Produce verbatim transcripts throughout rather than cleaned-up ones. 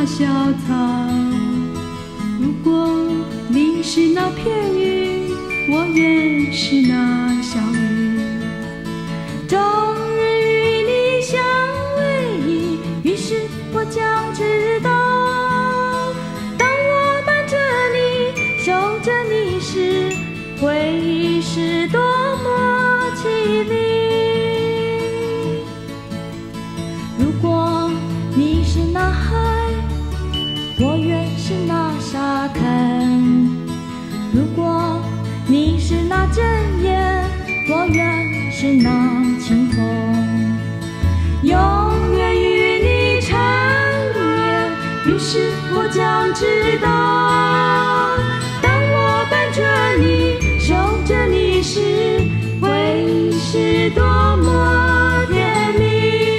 小草。如果你是那片云，我愿是那小雨。终日与你相偎依，于是我将知道，当我伴着你，守着你时，会是多么凄厉。如果你是那海，我愿是那沙滩。如果你是那阵烟，我愿是那清风，永远与你缠绵。于是我将知道，当我伴着你，守着你时，会是多么甜蜜。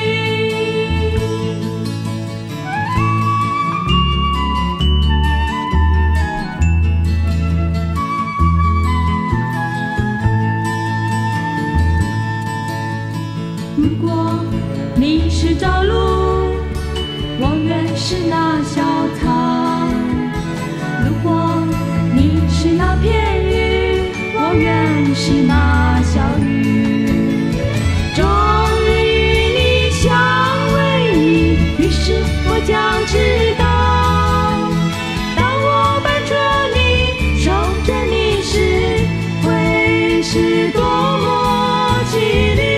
如果你是朝露，我愿是那小草。如果你是那片云，我愿是那小雨。终日与你相偎依，于是我将知道，当我伴着你，守着你时，会是多么凄厉。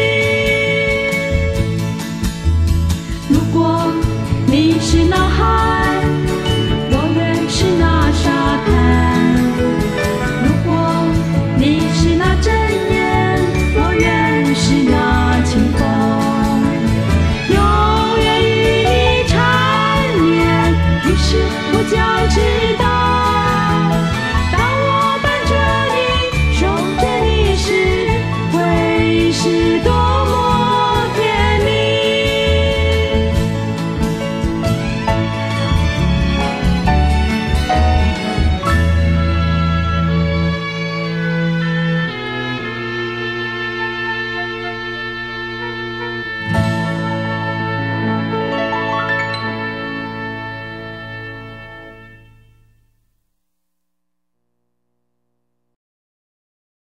如果你是那海，我愿是那沙滩。如果你是那阵烟，我愿是那清风，永远与你缠绵。于是我将知